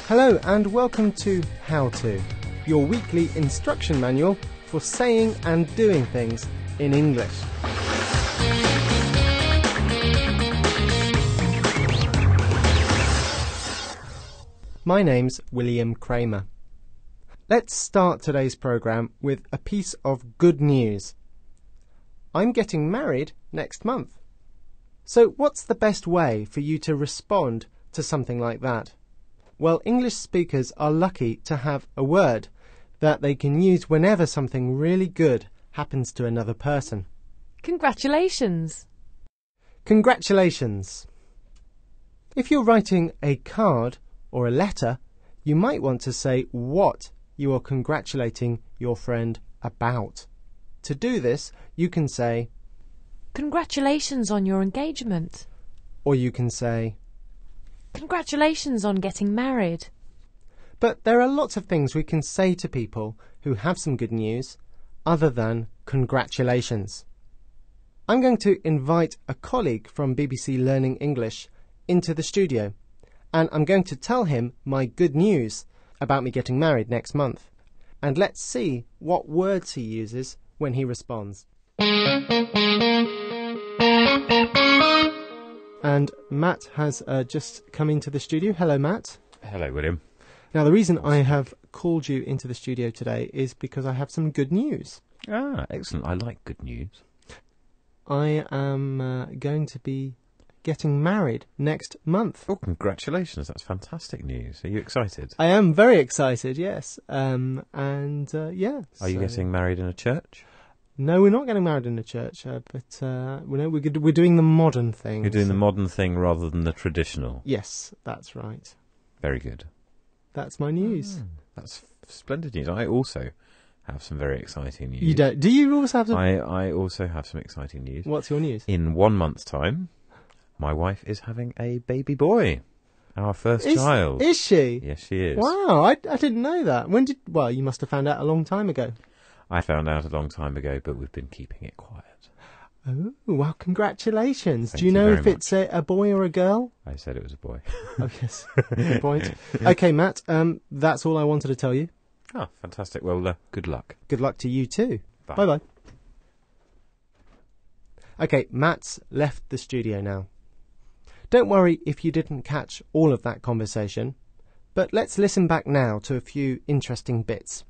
Hello and welcome to How To, your weekly instruction manual for saying and doing things in English. My name's William Kramer. Let's start today's programme with a piece of good news. I'm getting married next month. So what's the best way for you to respond to something like that? Well, English speakers are lucky to have a word that they can use whenever something really good happens to another person. Congratulations! Congratulations! If you're writing a card or a letter, you might want to say what you are congratulating your friend about. To do this, you can say, Congratulations on your engagement. or you can say, Congratulations on getting married. but there are lots of things we can say to people who have some good news other than congratulations. I'm going to invite a colleague from BBC Learning English into the studio, and I'm going to tell him my good news about me getting married next month. And let's see what words he uses when he responds. And Matt has just come into the studio. Hello, Matt. Hello, William. Now, the reason I have called you into the studio today is because I have some good news. Ah, excellent. I like good news. I am going to be getting married next month. Oh, congratulations. That's fantastic news. Are you excited? I am very excited, yes. Yeah. Are you getting married in a church? No, we're not getting married in a church, but we're doing the modern thing. You're doing the modern thing rather than the traditional. Yes, that's right. Very good. That's my news. That's splendid news. I also have some very exciting news. You don't? Do you also have some? I also have some exciting news. What's your news? In 1 month's time, my wife is having a baby boy. Our first child. Is she? Yes, she is. Wow, I didn't know that. Well, you must have found out a long time ago. I found out a long time ago, but we've been keeping it quiet. Oh, well, congratulations. Thank Do you know you if very it's a boy or a girl? I said it was a boy. Oh, yes. Good point. Okay, Matt, that's all I wanted to tell you. Oh, fantastic. Well, good luck. Good luck to you too. Bye. Bye-bye. Okay, Matt's left the studio now. Don't worry if you didn't catch all of that conversation, but let's listen back now to a few interesting bits.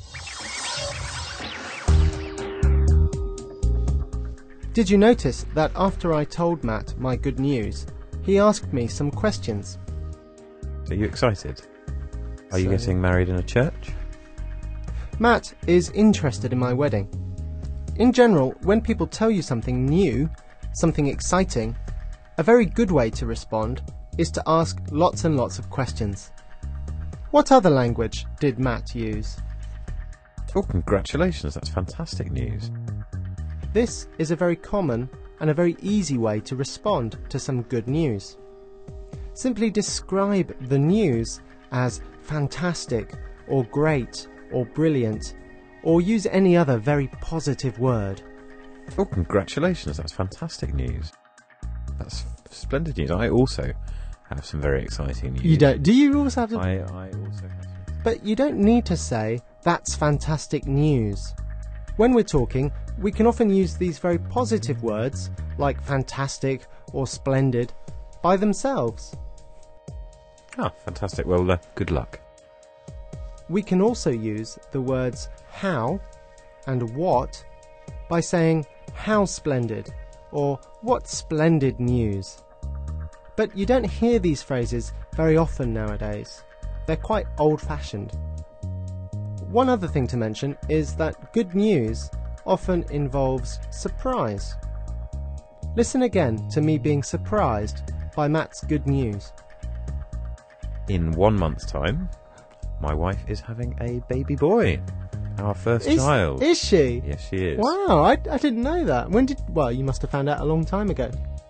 Did you notice that after I told Matt my good news, he asked me some questions? Are you excited? Are you getting married in a church? Matt is interested in my wedding. In general, when people tell you something new, something exciting, a very good way to respond is to ask lots and lots of questions. What other language did Matt use? Oh, congratulations. That's fantastic news. This is a very common and a very easy way to respond to some good news. Simply describe the news as fantastic or great or brilliant, or use any other very positive word. Oh, congratulations. That's fantastic news. That's splendid news. I also have some very exciting news. You don't? Do you also have to? I also have some. But you don't need to say, that's fantastic news. When we're talking, we can often use these very positive words, like fantastic or splendid, by themselves. Ah, fantastic. Well, good luck. We can also use the words how and what by saying, how splendid, or what splendid news. But you don't hear these phrases very often nowadays. They're quite old-fashioned. One other thing to mention is that good news often involves surprise. Listen again to me being surprised by Matt's good news. In 1 month's time, my wife is having a baby boy. Our first child. Is she? Yes, she is. Wow, I didn't know that. Well, you must have found out a long time ago.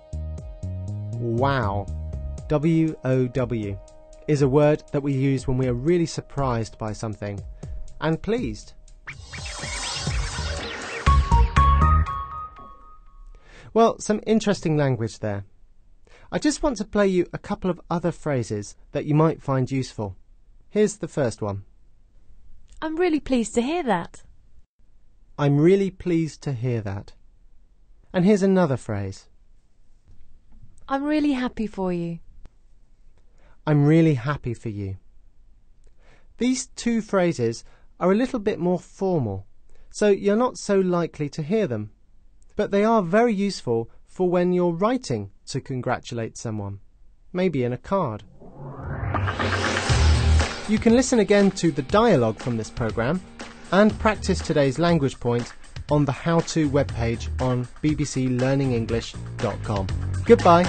Wow. W-O-W is a word that we use when we are really surprised by something and pleased. Well, some interesting language there. I just want to play you a couple of other phrases that you might find useful. Here's the first one. I'm really pleased to hear that. I'm really pleased to hear that. And here's another phrase. I'm really happy for you. I'm really happy for you. These two phrases are a little bit more formal, so you're not so likely to hear them. But they are very useful for when you're writing to congratulate someone, maybe in a card. You can listen again to the dialogue from this programme and practice today's language point on the How To webpage on bbclearningenglish.com. Goodbye.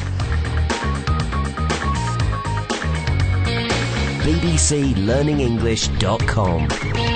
bbclearningenglish.com